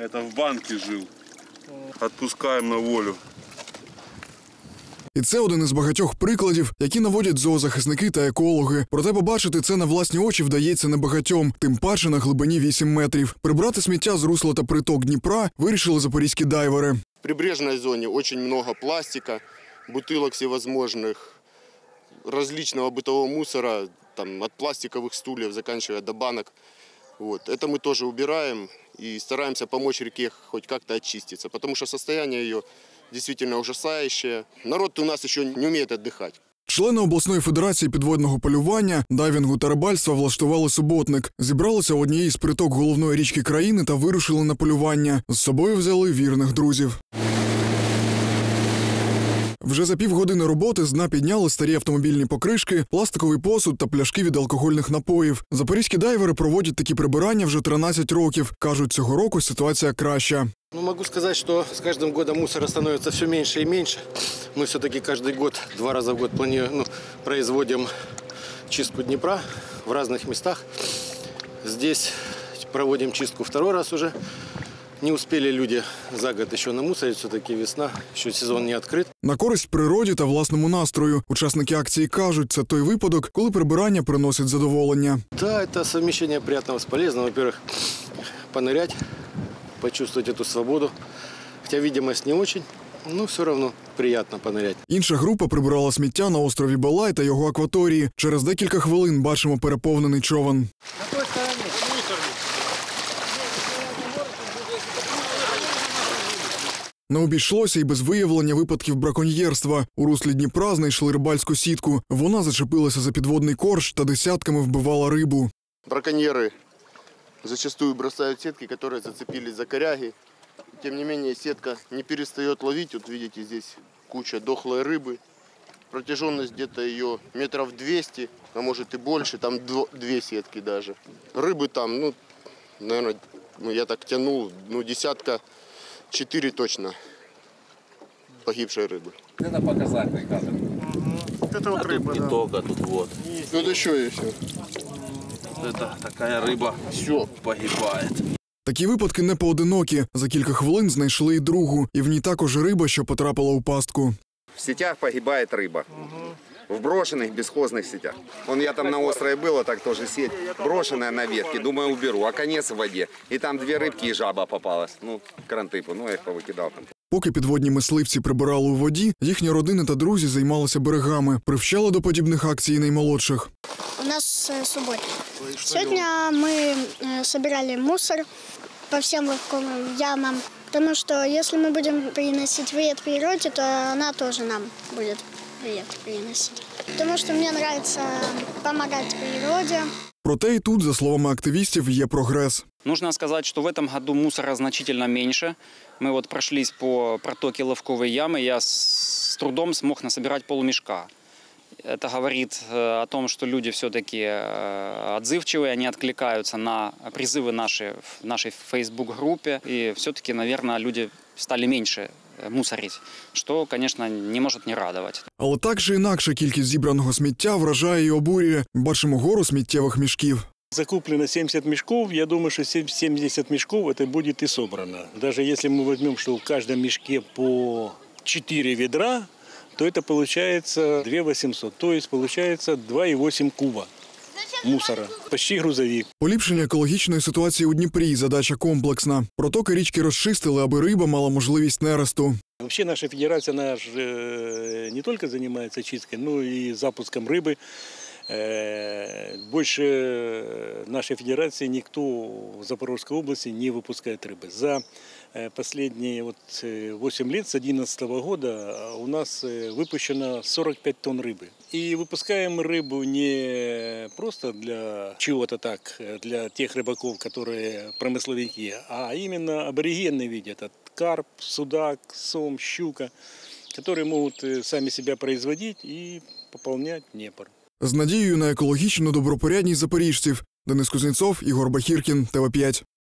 Это в банке жил. Отпускаем на волю. І це один із багатьох прикладів, які наводять зоозахисники та екологи. Проте побачити це на власні очі вдається небагатьом, тим паче на глибині 8 метрів. Прибрати сміття з русла та приток Дніпра вирішили запорізькі дайвери. В прибрежной зоне очень много пластика, бутылок всевозможных, различного бытового мусора, там, от пластиковых стульев, заканчивая до банок. Вот. Это мы тоже убираем и стараемся помочь реке хоть как-то очиститься, потому что состояние ее действительно ужасающее. Народ у нас еще не умеет отдыхать. Члени обласної федерації підводного полювання, дайвінгу та рибальства влаштували суботник. Зібралися у однієї з приток головної річки країни та вирушили на полювання. З собою взяли вірних друзів. Вже за півгодини роботи з дна підняли старі автомобільні покришки, пластиковий посуд та пляшки від алкогольних напоїв. Запорізькі дайвери проводять такі прибирання вже 13 років. Кажуть, цього року ситуація краща. Могу сказать, что с каждым годом мусора становится все меньше и меньше. Мы все-таки каждый год, 2 раза в год производим чистку Днепра в разных местах. Здесь проводим чистку 2-й раз уже. Не успели люди за год еще намусорить, все-таки весна, еще сезон не открыт. На користь природі та власному настрою. Учасники акції кажуть, це той випадок, коли прибирання приносить задоволення. Да, это совмещение приятного с полезным. Во-первых, понырять, почувствовать эту свободу. Хотя видимость не очень, но все равно приятно понырять. Інша група прибирала сміття на острові Балай та його акваторії. Через декілька хвилин бачимо переповнений човен. На той стороні. Не обійшлося і без виявлення випадків браконьєрства. У руслі Дніпра знайшли рибальську сітку. Вона зачепилася за підводний корж та десятками вбивала рибу. Браконьеры зачастую бросают сетки, которые зацепились за коряги. Тем не менее, сетка не перестает ловить. Вот видите, здесь куча дохлой рыбы. Протяженность где-то ее метров 200, а может и больше. Там 2 сетки даже. Рыбы там, наверное, я так тянул, десятка 4 точно погибшей рыбы. Это показательный кадр. Это вот рыба, не только, тут вот. Тут еще есть. Это такая рыба Все погибает. Такі випадки не поодинокі. За кілька хвилин знайшли і другу. І в ній також риба, що потрапила у пастку. В сетях погибает рыба. В брошенных бесхозных сетях. Я там на острове был, а так тоже сеть брошенная на ветке. Думаю, уберу. А конец в воде. И там 2 рыбки и жаба попалась. Крантипу. Я их повыкидал там. Поки підводні мисливці прибирали у воді, їхні родини та друзі займалися берегами. Привчали до подібних акцій наймолодших. У нас суббота. Сегодня мы собирали мусор по всем легковым ямам. Потому что если мы будем приносить вред природе, то она тоже нам будет вред приносить. Потому что мне нравится помогать природе. Проте і тут, за словами активістів, є прогрес. Нужно сказать, что в этом году мусора значительно меньше. Мы прошлись по протоке Ловковой ямы, я с трудом смог насобирать полмешка. Это говорит о том, что люди все-таки отзывчивые, они откликаются на призывы в нашей Facebook-группе. И все-таки, наверное, люди стали меньше мусорить, що, звісно, не може не радувати. Але так чи інакше кількість зібраного сміття вражає і обурює. Бачимо гору сміттєвих мішків. Закуплено 70 мешков, я думаю, что 70 мешков это будет и собрано. Даже если мы возьмем, что в каждом мешке по 4 ведра, то это получается 2800, то есть получается 2,8 куба мусора. Почти грузовик. Поліпшення екологічної ситуації у Дніпрі – задача комплексна. Протоки річки розчистили, аби риба мала можливість нересту. Вообще наша федерация не только занимается чисткой, но и запуском рыбы. Больше нашей федерации никто в Запорожской области не выпускает рыбы. За последние 8 лет, с 2011 года, у нас выпущено 45 тонн рыбы. И выпускаем рыбу не просто для чего-то так, для тех рыбаков, которые промысловики, а именно аборигенные виды. Это карп, судак, сом, щука, которые могут сами себя производить и пополнять Днепр. З надією на екологічну добропорядність запоріжців. Денис Кузнєцов, Ігор Бахіркін, ТВ5.